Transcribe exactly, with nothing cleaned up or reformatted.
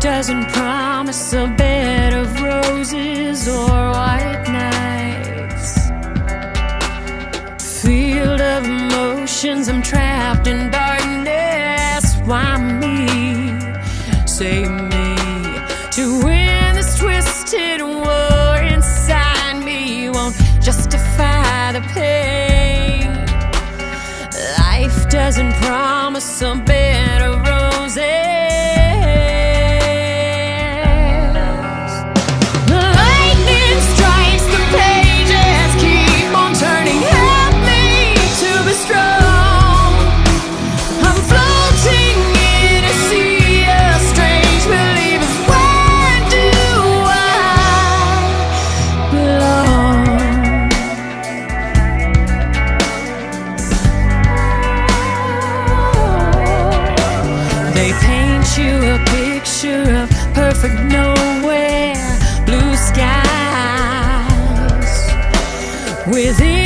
doesn't promise a bed of roses or white nights. Field of emotions, I'm trapped in darkness. Why me? Save me. To win this twisted war inside me won't justify the pain. Life doesn't promise a bed of roses. They paint you a picture of perfect nowhere, blue skies within